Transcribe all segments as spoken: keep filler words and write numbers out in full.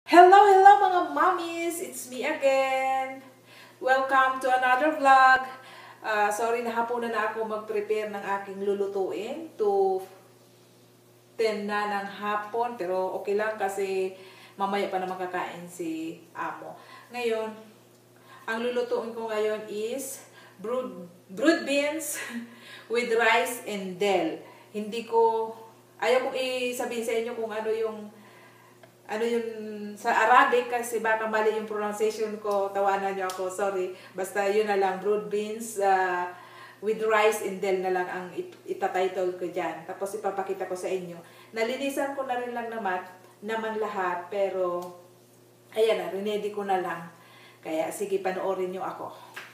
Hello, hello mga mommies! It's me again! Welcome to another vlog. Uh, sorry na hapunan na ako mag-prepare ng aking lulutuin to ten na ng hapon. Pero okay lang kasi mamaya pa na makakain si amo. Ngayon, ang lulutuin ko ngayon is brood, brood beans with rice and del. Hindi ko, ayaw kong isabihin sa inyo kung ano yung ano yun sa Arabic kasi baka mali yung pronunciation ko, tawanan nyo ako, sorry. Basta yun na lang, brood beans uh, with rice and del na lang ang it itatitle ko dyan. Tapos ipapakita ko sa inyo. Nalinisan ko na rin lang naman, naman lahat, pero ayan na, ready ko na lang. Kaya sige, panoorin nyo ako.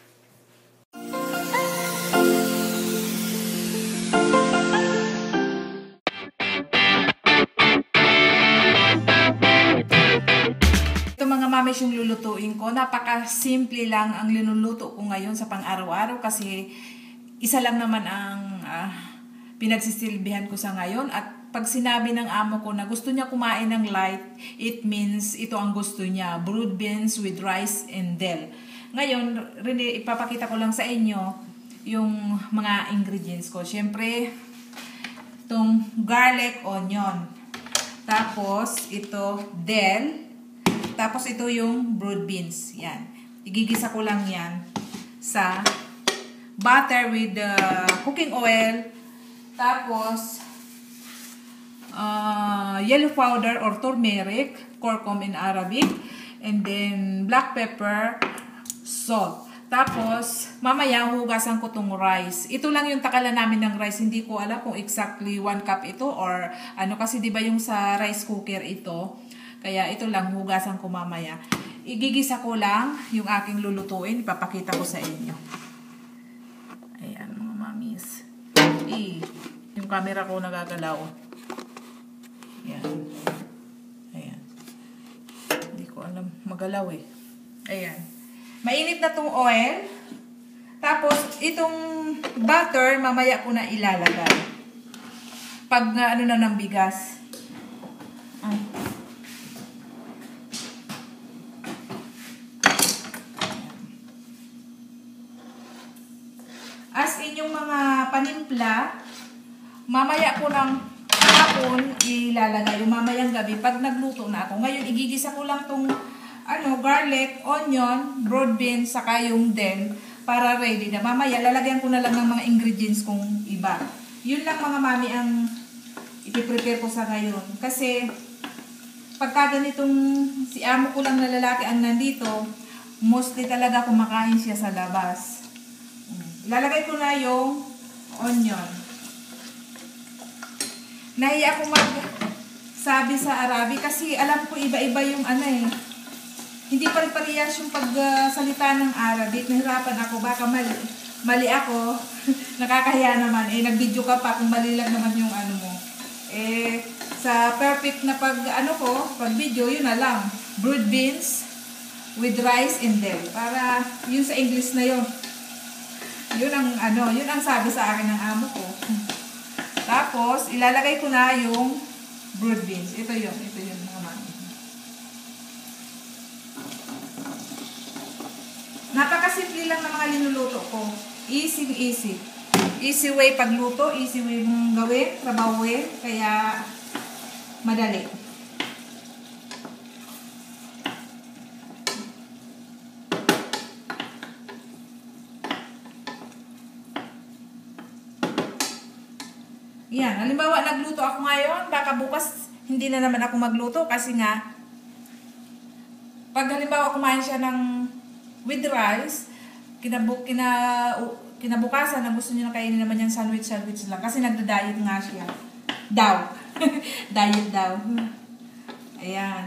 Mamis yung lulutuin ko. Napaka-simple lang ang linuluto ko ngayon sa pang-araw-araw kasi isa lang naman ang uh, pinagsisilbihan ko sa ngayon. At pag sinabi ng amo ko na gusto niya kumain ng light, it means ito ang gusto niya. Brood beans with rice and del. Ngayon, rin, ipapakita ko lang sa inyo yung mga ingredients ko. Siyempre, itong garlic, onion. Tapos, ito, del. Tapos ito yung brood beans. Yan. Igigisa ko lang yan sa butter with the uh, cooking oil. Tapos uh, yellow powder or turmeric, curcum in Arabic. And then black pepper, salt. Tapos mamaya hugasan ko tong rice. Ito lang yung takalan namin ng rice. Hindi ko alam kung exactly one cup ito or ano kasi di ba yung sa rice cooker ito. Kaya ito lang, hugasan ko mamaya. Igigisa ko lang yung aking lulutuin. Ipapakita ko sa inyo. Ayan, mga mamis. Eh, yung camera ko nagagalaw. Ayan. Ayan. Hindi ko alam magalaw eh. Ayan. Mainit na tong oil. Tapos, itong butter, mamaya ko na ilalagay. Pag uh, ano na ng bigas. Ay. As in yung mga panimpla, mamaya ko ng hapon ilalagay, yung mamayang gabi, pag nagluto na ako. Ngayon, igigisa ko lang tong ano, garlic, onion, broad beans, saka yung del, para ready na. Mamaya, lalagyan ko na lang ng mga ingredients kong iba. Yun lang mga mami ang ipiprepare ko sa ngayon. Kasi, pagka ganitong si amo ko lang na lalaki ang nandito, mostly talaga kumakain siya sa labas. Lalagay ko na yung onion. Nahiya ako magsabi sa Arabic kasi alam ko iba-iba yung ano eh. Hindi pare-parehas yung pagsalita ng Arabic. Nahirapan ako. Baka mali, mali ako. Nakakahiya naman. Eh, nag-video ka pa kung mali lang naman yung ano mo. Eh, sa perfect na pag ano ko, pag video, yun na lang. Brood beans with rice and del. Para yun sa English na yun. Yun ang ano, yun ang sabi sa akin ng amo ko. Tapos ilalagay ko na yung brood beans. Ito yun, ito yun mga mami. Napakasimple lang ng mga linuluto ko. Easy easy. Easy way pagluto, easy way mong gawin, trabawin, kaya madali. Yan, halimbawa nagluto ako ngayon, baka bukas hindi na naman ako magluto kasi nga pag halimbawa kumain siya ng with rice, kinabuk, kina, uh, kinabukasan na gusto niya na kainin naman yung sandwich sandwich lang kasi nagda-diet nga siya. Daw. Diet daw. Ayan.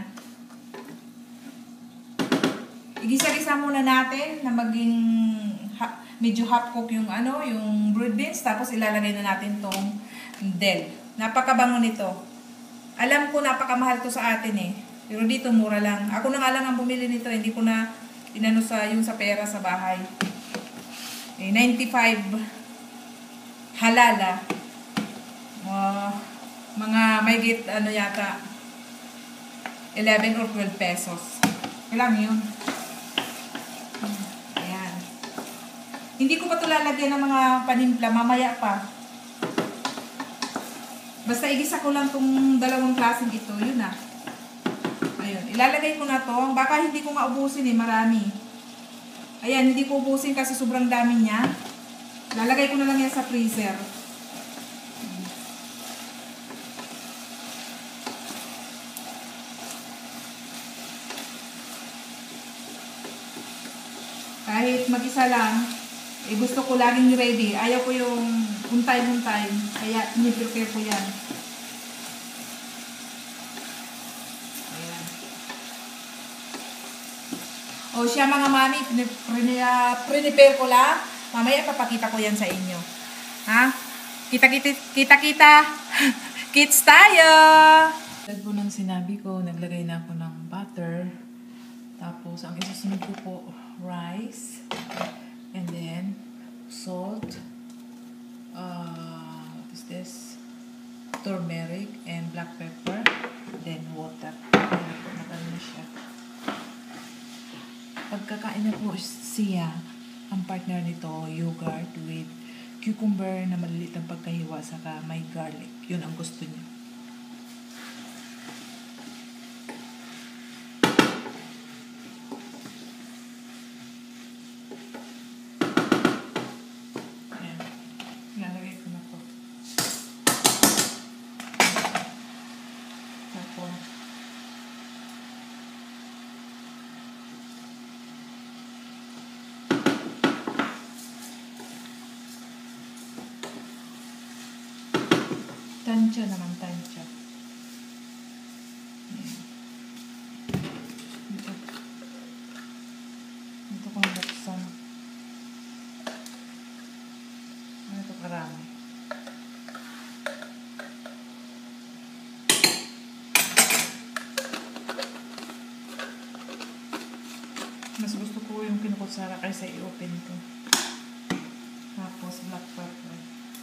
Igisa-gisa muna natin na maging ha, medyo half cook yung ano, yung brood beans, tapos ilalagay na natin tong del. Napakabango nito. Alam ko napakamahal to sa atin eh. Pero dito mura lang. Ako na nga lang ang bumili nito. Hindi ko na inano sa yung sa pera sa bahay. Eh, ninety-five halala. Uh, mga may git ano yata eleven or twelve pesos. Kailangan yun. Ayan. Hindi ko pa ito lalagyan ng mga panimpla. Mamaya pa. Basta igisa ko lang itong dalawang klaseng ito. Yun na. Ayun. Ilalagay ko na to. Baka hindi ko maubusin eh. Marami. Ayan. Hindi ko ubusin kasi sobrang dami niya. Lalagay ko na lang yan sa freezer. Kahit mag-isa lang, eh gusto ko laging ready. Ayaw ko yung untay-untay. Kaya ini-prepare ko yan. Ayan. O siya mga mami, prepare ko lang. Mamaya papakita ko yan sa inyo. Ha? Kita-kita, kita-kita. Kids tayo! Dahil po nang sinabi ko, naglagay na ako ng butter. Tapos, ang isusunod ko po, rice, and then salt, uh, what is this, turmeric and black pepper, then water. Ayan po, nagano na siya. Pagkakain na po siya, ang partner nito, yogurt with cucumber na maliliit ang pagkahiwa, saka may garlic. Yun ang gusto niya. Tansya naman, tansya. Ayan. Dito. Dito ko nabuksan. Ano ito karami? Mas gusto ko yung kinukutsara kaysa i-open ito. Tapos black pepper.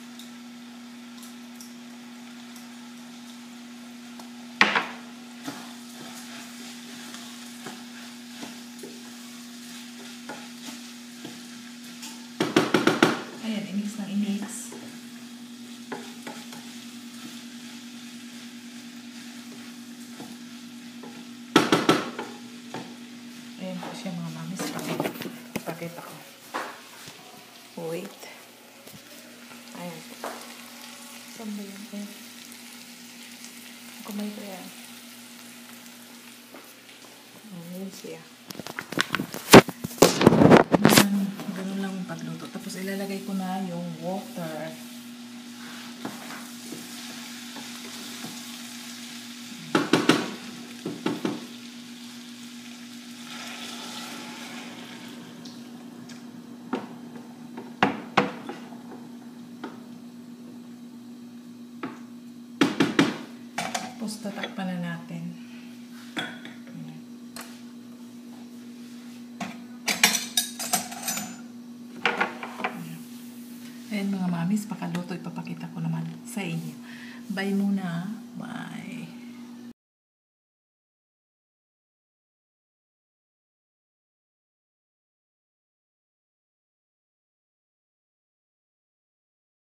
Ayan, i-mix ng i-mix. Ayan po siya mga mamis. Pakita ko. Wait. Ayan. Saan ba yun? Ayan. Kumay ko yan. Ayan siya. Ganun lang yung pagluto. Tapos ilalagay ko na yung water. Tapos tatakpan na natin. Ayan mga mamis, pakaluto, ipapakita ko naman sa inyo. Bye muna. Bye.